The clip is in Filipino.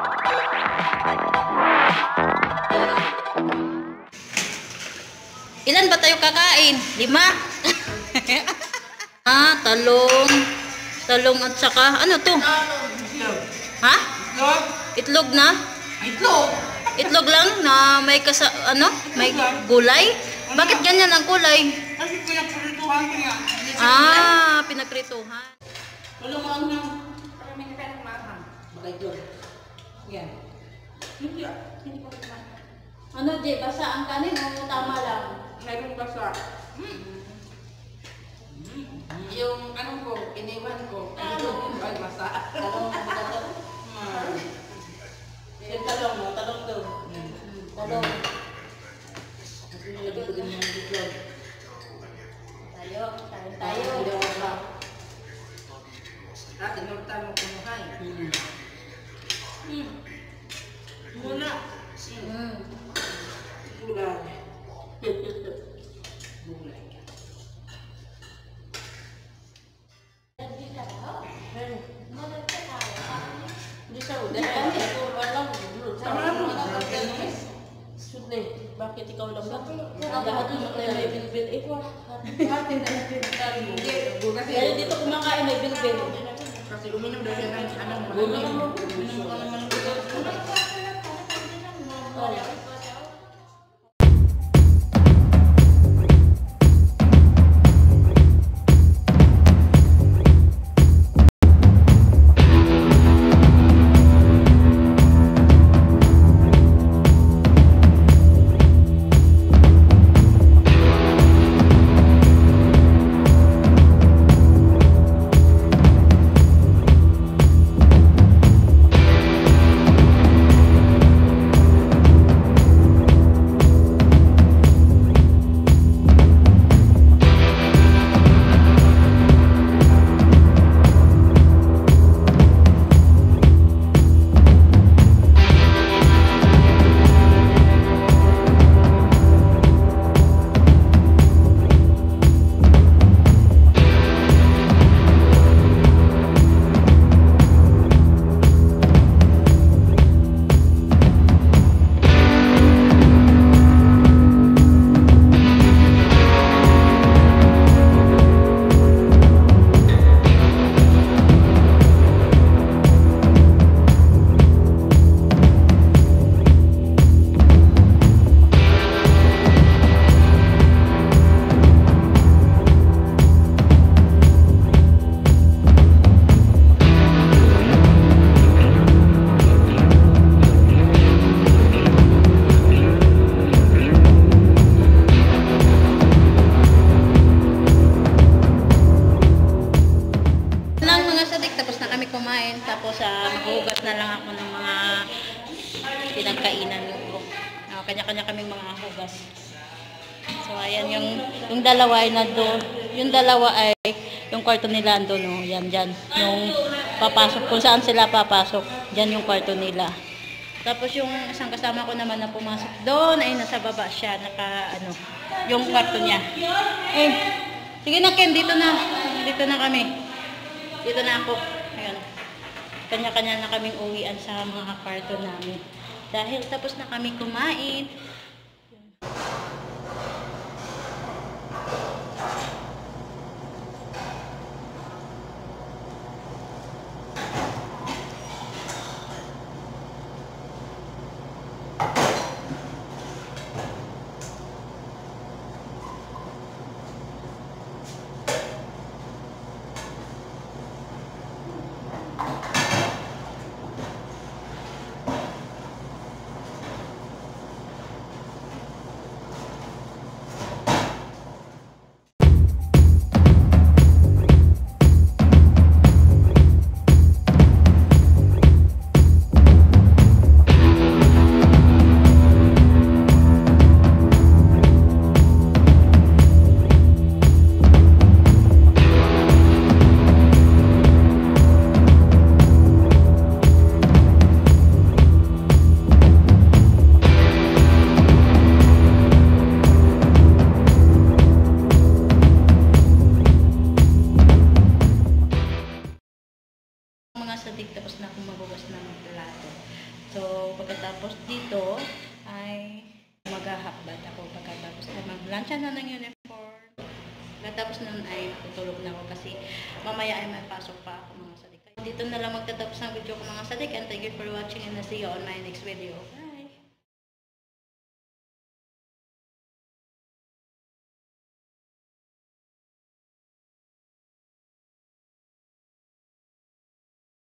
Ilan ba tayo kakain? 5? Talong. Talong at saka, ano to? Ha? Itlog na? Itlog lang na may may gulay? Bakit ganyan ang kulay? Kasi pinagprituhan ko niya. Pinagprituhan. Tulong lang ng maraming pera mahang. Bagay doon. Yan. Hindi ko kumain. Ano, Jay? Basa ang kanin o tama lang? Mayroong basa. Yung ano ko, iniwan ko. Ay, basa. Talong. Yung talong mo, talong daw. Talong. Nilagay ko din yung itlog. Tayo. Tinurtan mo kumuhay. Muna. Gulay. Gulay. Hindi sa udah. Bakit ikaw lang ba? Lahat ng mga may bilbil. Kaya dito kumakain may bilbil. Kasi uminom daw siya ng anong maghuhugas na lang ako ng mga pinagkainan ko. Kanya-kanya kaming mga hugas. So ayan yung dalawa ay nandoon. Yung dalawa ay yung kwarto nila nandoon, no. Yan diyan. Yung papasok kung saan sila papasok, diyan yung kwarto nila. Tapos yung isang kasama ko naman na pumasok doon ay nasa baba siya, yung kwarto niya. Sige na Ken, dito na kami. Dito na ako. Ayun. Kanya-kanya na kaming uwian sa mga kwarto namin. Dahil tapos na kami kumain. Tapos na akong magugas ng plato. So, pagkatapos dito ay maghahakbad ako pagkatapos ay maglansya na ng uniform. Pagkatapos nun ay tutulog na ako kasi mamaya ay may pasok pa ako mga sadik. Dito na lang magtatapos ng video ko mga sadik, and thank you for watching and I'll see you on my next video.